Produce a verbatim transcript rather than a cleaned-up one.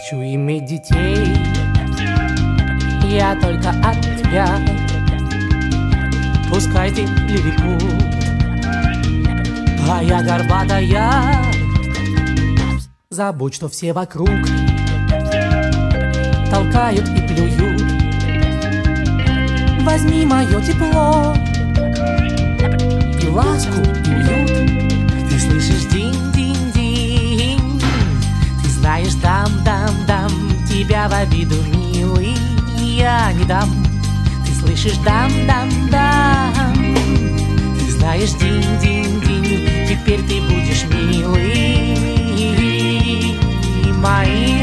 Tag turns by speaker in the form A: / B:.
A: хочу иметь детей, я только от тебя. Пускай ты лилипут, а я горбатая. Забудь, что все вокруг толкают и плюют. Возьми мое тепло и ласку, и уют. Ты слышишь динь-динь-динь, ты знаешь дам-дам-дам, тебя в обиду, милый, я не дам. Ты слышишь дам-дам-дам, ты знаешь динь-динь-динь, теперь ты будешь милый моим.